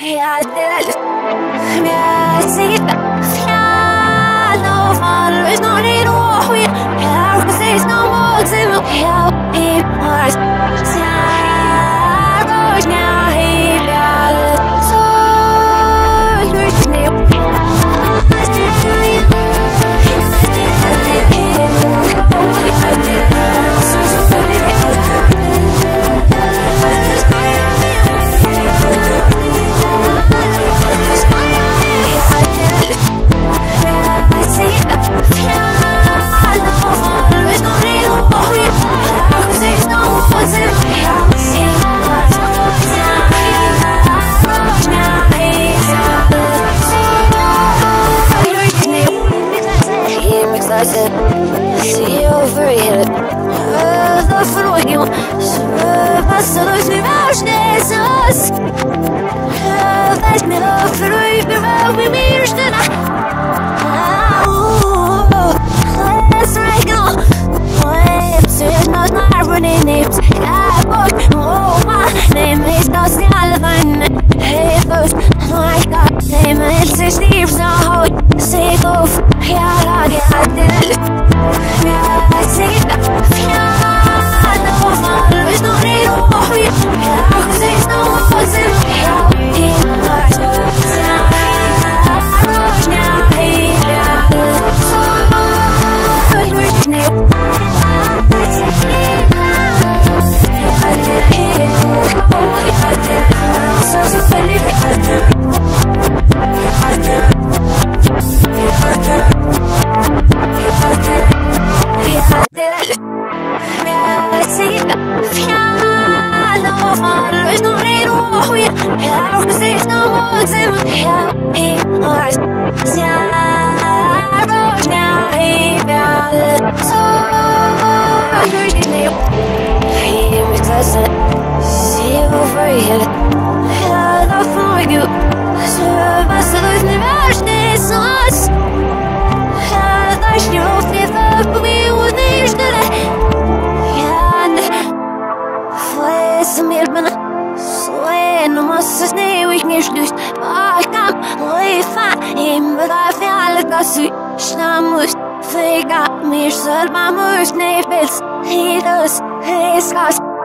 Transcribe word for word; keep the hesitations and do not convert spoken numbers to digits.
See over it. The for you. Passados me imaginezas. Faz me over it. We meet tonight. Let's wrangle. Lips is not my running names. I bought. Oh, my name is Dusty Alvin. Hey, first, my God, name is Steve. Now, say go. Yeah, I did. Yeah, I see it. Yeah, I know. There's no need to worry. Yeah, cause there's no one's in me. Yeah, I rush now. Yeah, so good. We're new. I did it. Oh, yeah, I did. So, so funny. I did. I did. I did. There's no need to worry. Yeah, cause there's no one's in my head. It was yeah, road now. Yeah, so good. He makes us see over it. Yeah, love for you. So I still lose me much this us. Yeah, that's your favorite, but we would need to do that. No massas nem os meus luz. Bakam, lefa, imra fialgasi. Estamos fega, mis salvamos neves. Hidos, escas.